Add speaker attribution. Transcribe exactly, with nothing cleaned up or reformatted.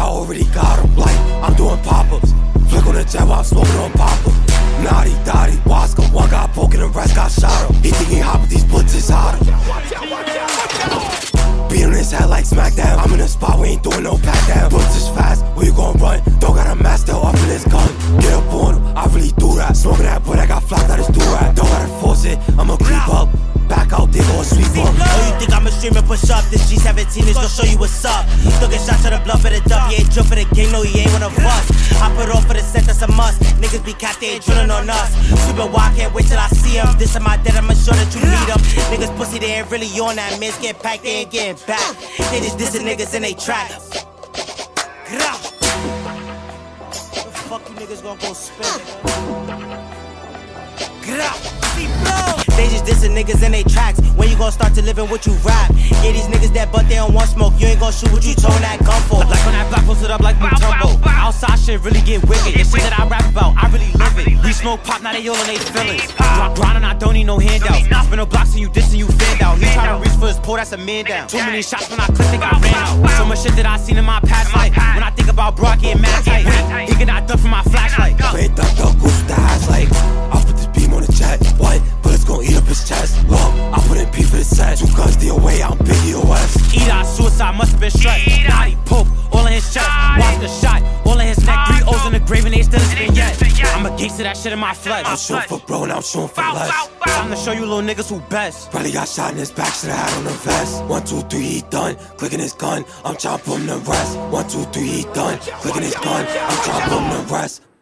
Speaker 1: already got him. Like, I'm doing pop-ups. Flick on the jet while I'm smoking on pop-up. Mhady two Hottie, Waska, one got poking, the rest got shot him. He think he hot, but these bullets is hotter. Beat on his head like smackdown. I'm in a spot, we ain't doing no pat down. Bullets is fast, where you gon' run? Don't got a mask, still up in his gun. Get up on him, I really do that. Smoking that boy that got flopped out his do-rag. Don't gotta force it, I'ma creep up. Back out there, go sweep up.
Speaker 2: Oh, you think I'ma stream and push up? This G seventeen is gon' show you what's up. Don't get shot to the bluff of the dub. He ain't drill for the gang, no, he ain't wanna bust. I put on for the set, that's a must. Niggas be cat, they ain't drilling on us. Super wild, can't wait till I see him. This is my dead, I'ma show that you need him. Niggas pussy, they ain't really on that. Mans get packed, they ain't getting back. They just dissing niggas in they track. Where the fuck you niggas gon' go spin, nigga? They just dissing niggas in they tracks. When you gon' start to living what you rap? Yeah, these niggas that but they don't want smoke. You ain't gon' shoot what you tone that gun for.
Speaker 3: Like when that block posted up like Mutombo. Outside shit really get wicked. The shit that I rap about, I really live it. We smoke pop, now they all in they feelings. Drop grind and I don't need no handouts. Spin no blocks and you dissing, you fanned out. He tryna reach for his pole, that's a man down. Too many shots when I click, think I ran out. So much shit that I seen in my past life. When I think about Brock getting mad tight, he cannot duck from my flashlight.
Speaker 1: Wait, duck, duck, goose with the hash like. I'll put this beam on the jet. What? Bullets gon' eat up his chest. Look, I put in P for the set. Two guns the away, I'm Biggie O S.
Speaker 3: Eat suicide must have been stressed. Body poke, all in his chest. Watch the shot, all in his neck. Three O's in the grave and they still spin yet. I'm a gangster, that shit in my flesh.
Speaker 1: I'm shooting for bro and I'm shooting for less.
Speaker 3: Time to show you little niggas who best.
Speaker 1: Probably got shot in his back, should've had on the vest. One, two, three, he done. Clicking his gun, I'm trying to put him to rest. One, two, three, he done. Clicking his gun, I'm trying to put him to rest.